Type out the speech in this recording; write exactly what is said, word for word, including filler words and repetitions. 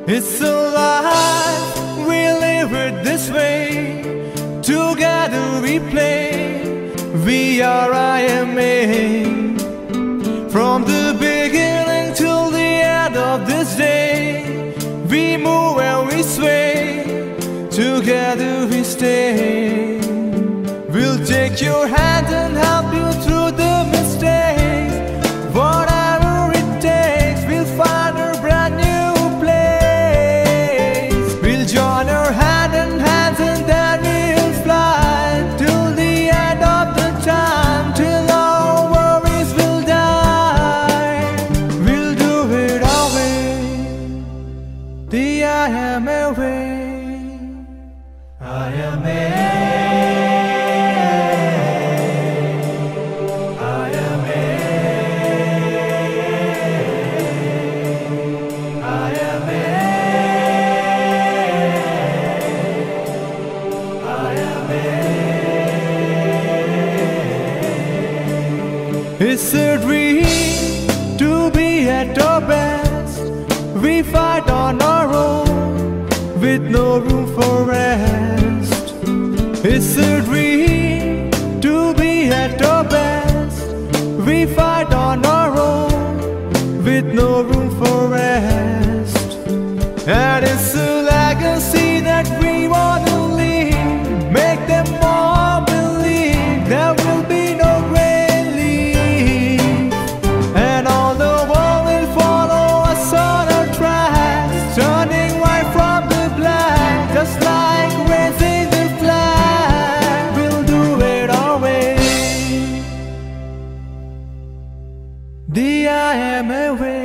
It's a life, we live it this way. Together we play, we are I M A. From the beginning till the end of this day, we move and we sway, together we stay. We'll take your hand and help you through the mistakes. Whatever it takes, we'll find a brand new place. We'll join our hand in hands and then we'll fly till the end of the time, till our worries will die. We'll do it our way, the I M A way. I M A. It's a dream to be at our best. We fight on our own with no room for rest. It's a dream to be at our best. We fight on our own with no room for rest. And it's a legacy that we want to leave. Make them all believe there will be no grave. Turning white from the black, just like raising the flag. We'll do it our way, the I M A way.